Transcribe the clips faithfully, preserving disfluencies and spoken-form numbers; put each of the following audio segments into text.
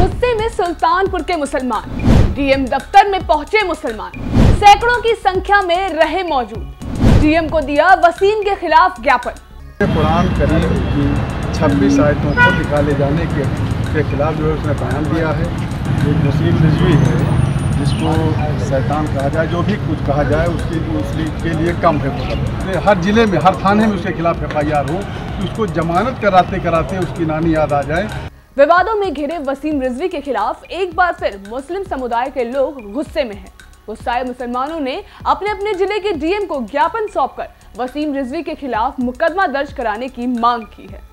गुस्से में सुल्तानपुर के मुसलमान, डीएम दफ्तर में पहुंचे मुसलमान, सैकड़ों की संख्या में रहे मौजूद। डीएम को दिया वसीम के खिलाफ ज्ञापन। कुरान करीम की छब्बीस आयतों को निकाले जाने के, के खिलाफ जो है उसने बयान दिया है। एक वसीम रिजवी है जिसको शैतान कहा जाए, जो भी कुछ कहा जाए उसके उसके लिए कम है। मतलब हर जिले में, हर थाने में उसके खिलाफ एफ आई आर हो कि उसको जमानत कराते कराते उसकी नानी याद आ जाए। विवादों में घिरे वसीम रिजवी के खिलाफ एक बार फिर मुस्लिम समुदाय के लोग गुस्से में हैं। गुस्साए मुसलमानों ने अपने अपने जिले के डीएम को ज्ञापन सौंपकर वसीम रिजवी के खिलाफ मुकदमा दर्ज कराने की मांग की है।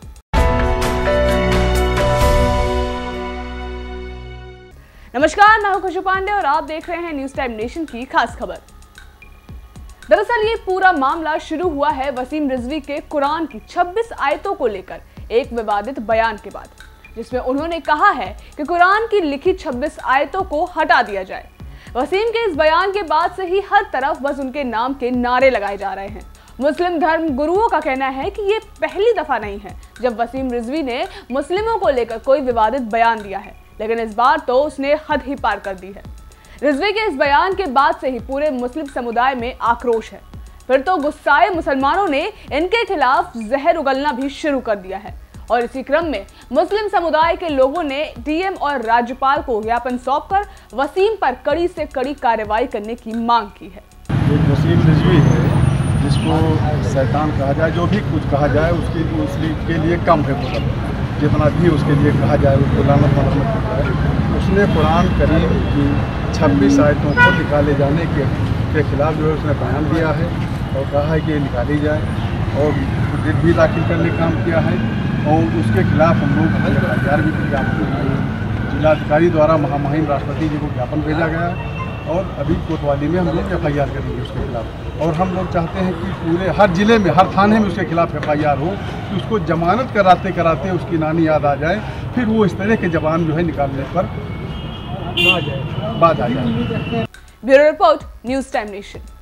नमस्कार, मैं हूं खुशबू पांडे और आप देख रहे हैं न्यूज टाइम नेशन की खास खबर। दरअसल ये पूरा मामला शुरू हुआ है वसीम रिजवी के कुरान की छब्बीस आयतों को लेकर एक विवादित बयान के बाद, जिसमें उन्होंने कहा है कि कुरान की लिखी छब्बीस आयतों को हटा दिया जाए। वसीम के इस बयान के बाद से ही हर तरफ बस उनके नाम के नारे लगाए जा रहे हैं। मुस्लिम धर्म गुरुओं का कहना है कि ये पहली दफा नहीं है जब वसीम रिजवी ने मुस्लिमों को लेकर कोई विवादित बयान दिया है, लेकिन इस बार तो उसने हद ही पार कर दी है। रिजवी के इस बयान के बाद से ही पूरे मुस्लिम समुदाय में आक्रोश है। फिर तो गुस्साए मुसलमानों ने इनके खिलाफ जहर उगलना भी शुरू कर दिया है और इसी क्रम में मुस्लिम समुदाय के लोगों ने डीएम और राज्यपाल को ज्ञापन सौंपकर वसीम पर कड़ी से कड़ी कार्रवाई करने की मांग की है। एक वसीम रिजवी है जिसको शैतान कहा जाए, जो भी कुछ कहा जाए उसकी उसके लिए कम है। मतलब जितना भी उसके लिए कहा जाए उसको लानत मरम्मत करता है। उसने कुरान करीम की छब्बीस आयतों को निकाले जाने के, के खिलाफ जो है उसने बयान दिया है और कहा है कि ये निकाली जाए और रिट भी दाखिल करने का काम किया है और उसके खिलाफ हम लोग हजार भी जिलाधिकारी द्वारा महामहिम राष्ट्रपति जी को ज्ञापन भेजा गया है और अभी कोतवाली में हम लोग एफ आई आर करेंगे उसके खिलाफ। और हम लोग चाहते हैं कि पूरे हर जिले में, हर थाने में उसके खिलाफ एफ आई आर हो कि उसको जमानत कराते कराते उसकी नानी याद आ जाए, फिर वो इस तरह के जबान जो है निकालने पर बात आ जाए। Bureau report, news time nation.